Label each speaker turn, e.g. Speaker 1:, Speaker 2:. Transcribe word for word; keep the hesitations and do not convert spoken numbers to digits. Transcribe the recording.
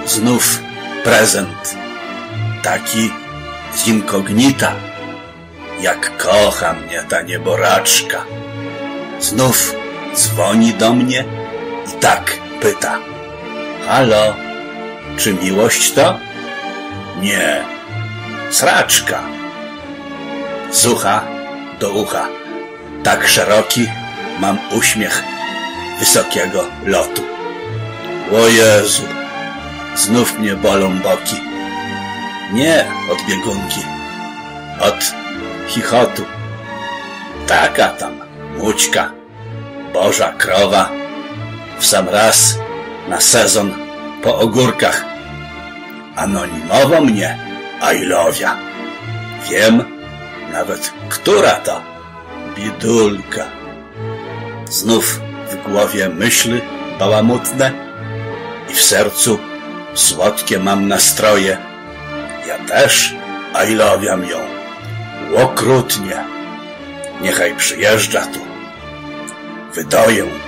Speaker 1: Znów prezent, taki z inkognita, jak kocha mnie ta nieboraczka. Znów dzwoni do mnie i tak pyta: halo, czy miłość to? Nie, sraczka. Z ucha do ucha, tak szeroki mam uśmiech wysokiego lotu. O Jezu, znów mnie bolą boki. Nie od biegunki, od chichotu. Taka tam mućka, boża krowa, w sam raz na sezon po ogórkach anonimowo mnie ajlowia. Wiem nawet, która to bidulka. Znów w głowie myśli bałamutne i w sercu słodkie mam nastroje. Ja też ajlowiam ją okrutnie. Niechaj przyjeżdża tu, wydoję